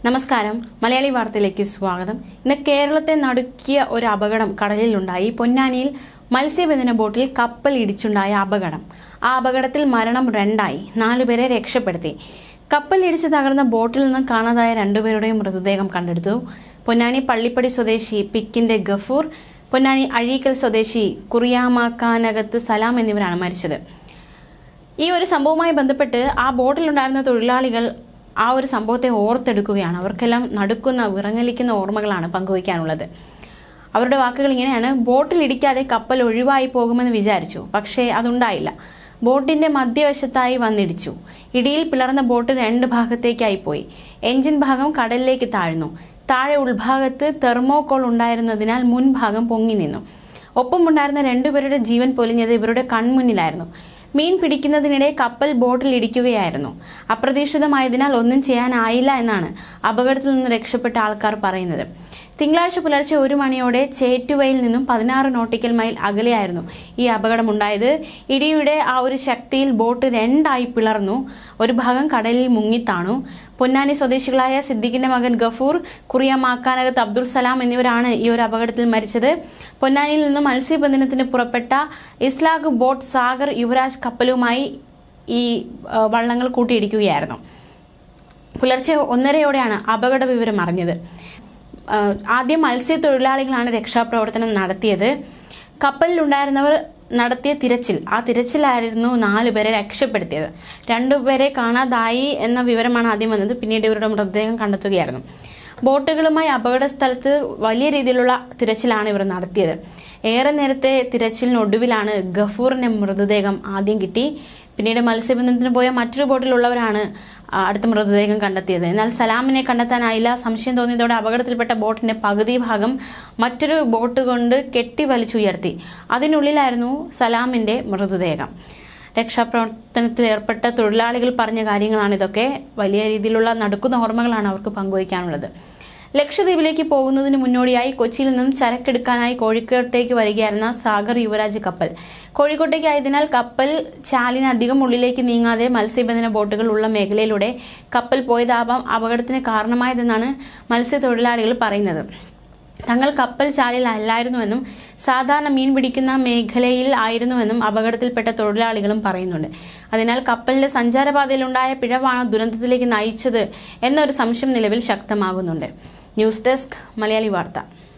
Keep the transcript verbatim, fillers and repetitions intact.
നമസ്കാരം മലയാളി വാർത്തയിലേക്ക് സ്വാഗതം. ഇന്ന് കേരളത്തെ നടുക്കിയ ഒരു അപകടം കടലിലുണ്ടായി. പൊന്നാനിയിൽ മത്സ്യബന്ധന ബോട്ടിൽ കപ്പൽ ഇടിച്ചുണ്ടായ അപകടം. ആ അപകടത്തിൽ മരണം രണ്ടായി, നാലുപേരെ രക്ഷപ്പെടുത്തി. കപ്പൽ ഇടിച്ച് തകർന്ന ബോട്ടിൽ നിന്ന് കാണാതായ രണ്ടുപേരുടെയും മൃതദേഹം കണ്ടെടുത്തു. പൊന്നാനി പള്ളിപ്പടി സ്വദേശി പിക്കിന്റെ ഗഫൂർ, പൊന്നാനി അഴീക്കൽ സ്വദേശി കുറിയാമാക്കാനകത്ത് സലാം എന്നിവരാണ് മരിച്ചത്. ഈ ഒരു സംഭവവുമായി ബന്ധപ്പെട്ട് ആ ബോട്ടിലുണ്ടായിരുന്ന തൊഴിലാളികൾ ആ ഒരു സംഭവത്തെ ഓർത്തെടുക്കുകയാണ്. അവർക്കെല്ലാം നടുക്കുന്ന വിറങ്ങലിക്കുന്ന ഓർമ്മകളാണ് പങ്കുവയ്ക്കാനുള്ളത്. അവരുടെ വാക്കുകൾ ഇങ്ങനെയാണ്: ബോട്ടിൽ ഇടിക്കാതെ കപ്പൽ ഒഴിവായി പോകുമെന്ന് വിചാരിച്ചു, പക്ഷേ അതുണ്ടായില്ല. ബോട്ടിന്റെ മധ്യവശത്തായി വന്നിടിച്ചു. ഇടിയിൽ പിളർന്ന ബോട്ട് രണ്ട് ഭാഗത്തേക്കായി പോയി. എഞ്ചിൻ ഭാഗം കടലിലേക്ക് താഴ്ന്നു. താഴെ ഉൾഭാഗത്ത് തെർമോകോൾ ഉണ്ടായിരുന്നതിനാൽ മുൻഭാഗം പൊങ്ങി നിന്നു. ഒപ്പമുണ്ടായിരുന്ന രണ്ടുപേരുടെ ജീവൻ പൊലിഞ്ഞത് ഇവരുടെ കൺമുന്നിലായിരുന്നു. മീൻ പിടിക്കുന്നതിനിടെ കപ്പൽ ബോട്ടിൽ ഇടിക്കുകയായിരുന്നു. അപ്രതീക്ഷിതമായതിനാൽ ഒന്നും ചെയ്യാനായില്ല എന്നാണ് അപകടത്തിൽ നിന്ന് രക്ഷപ്പെട്ട ആൾക്കാർ പറയുന്നത്. തിങ്കളാഴ്ച പുലർച്ചെ ഒരു മണിയോടെ ചേറ്റുവയിൽ നിന്നും പതിനാറ് നോട്ടിക്കൽ മൈൽ അകലെയായിരുന്നു ഈ അപകടമുണ്ടായത്. ഇടിയുടെ ആ ഒരു ശക്തിയിൽ ബോട്ട് രണ്ടായി പിളർന്നു. ഒരു ഭാഗം കടലിൽ മുങ്ങിത്താണു. പൊന്നാനി സ്വദേശികളായ സിദ്ദിഖിന്റെ മകൻ ഗഫൂർ, കുറിയാമാക്കാനകത്ത് അബ്ദുൾ സലാം എന്നിവരാണ് ഈ ഒരു അപകടത്തിൽ മരിച്ചത്. പൊന്നാനിയിൽ നിന്നും മത്സ്യബന്ധനത്തിന് പുറപ്പെട്ട ഇസ്ലാഖ് ബോട്ട് സാഗർ യുവരാജ് കപ്പലുമായി ഈ വള്ളങ്ങൾ കൂട്ടിയിടിക്കുകയായിരുന്നു. പുലർച്ചെ ഒന്നരയോടെയാണ് അപകട വിവരം അറിഞ്ഞത്. ആദ്യം മത്സ്യത്തൊഴിലാളികളാണ് രക്ഷാപ്രവർത്തനം നടത്തിയത്. കപ്പലിലുണ്ടായിരുന്നവർ നടത്തിയ തിരച്ചിൽ ആ തിരച്ചിലായിരുന്നു നാലുപേരെ രക്ഷപ്പെടുത്തിയത്. രണ്ടുപേരെ കാണാതായി എന്ന വിവരമാണ് ആദ്യം വന്നത്. പിന്നീട് ഇവരുടെ മൃതദേഹം കണ്ടെത്തുകയായിരുന്നു. ബോട്ടുകളുമായി അപകട സ്ഥലത്ത് വലിയ രീതിയിലുള്ള തിരച്ചിലാണ് ഇവർ നടത്തിയത്. ഏറെ നേരത്തെ തിരച്ചിലിനൊടുവിലാണ് ഗഫൂറിന്റെ മൃതദേഹം ആദ്യം കിട്ടി. പിന്നീട് മത്സ്യബന്ധനത്തിന് പോയ മറ്റൊരു ബോട്ടിലുള്ളവരാണ് അടുത്ത മൃതദേഹം കണ്ടെത്തിയത്. എന്നാൽ സലാമിനെ കണ്ടെത്താനായില്ല. സംശയം തോന്നിയതോടെ അപകടത്തിൽപ്പെട്ട ബോട്ടിന്റെ പകുതി ഭാഗം മറ്റൊരു ബോട്ട് കൊണ്ട് കെട്ടി വലിച്ചുയർത്തി. അതിനുള്ളിലായിരുന്നു സലാമിന്റെ മൃതദേഹം. രക്ഷാപ്രവർത്തനത്തിൽ ഏർപ്പെട്ട തൊഴിലാളികൾ പറഞ്ഞ കാര്യങ്ങളാണ് ഇതൊക്കെ. വലിയ രീതിയിലുള്ള നടുക്കുന്ന ഓർമ്മകളാണ് അവർക്ക് പങ്കുവയ്ക്കാനുള്ളത്. ലക്ഷദ്വീപിലേക്ക് പോകുന്നതിന് മുന്നോടിയായി കൊച്ചിയിൽ നിന്നും ചരക്കെടുക്കാനായി കോഴിക്കോട്ടേക്ക് വരികയായിരുന്ന സാഗർ യുവരാജ് കപ്പൽ കോഴിക്കോട്ടേക്ക് ആയതിനാൽ കപ്പൽ ചാലിന് അധികം ഉള്ളിലേക്ക് നീങ്ങാതെ മത്സ്യബന്ധന ബോട്ടുകൾ ഉള്ള മേഖലയിലൂടെ കപ്പൽ പോയതാവാം അപകടത്തിന് കാരണമായതെന്നാണ് മത്സ്യത്തൊഴിലാളികൾ പറയുന്നത്. തങ്ങൾ കപ്പൽ ചാലിൽ അല്ലായിരുന്നുവെന്നും സാധാരണ മീൻ പിടിക്കുന്ന മേഖലയിൽ ആയിരുന്നുവെന്നും അപകടത്തിൽപ്പെട്ട തൊഴിലാളികളും പറയുന്നുണ്ട്. അതിനാൽ കപ്പലിന്റെ സഞ്ചാരപാതയിലുണ്ടായ പിഴവാണ് ദുരന്തത്തിലേക്ക് നയിച്ചത് എന്നൊരു സംശയം നിലവിൽ ശക്തമാകുന്നുണ്ട്. ന്യൂസ് ഡെസ്ക് മലയാളി വാർത്ത.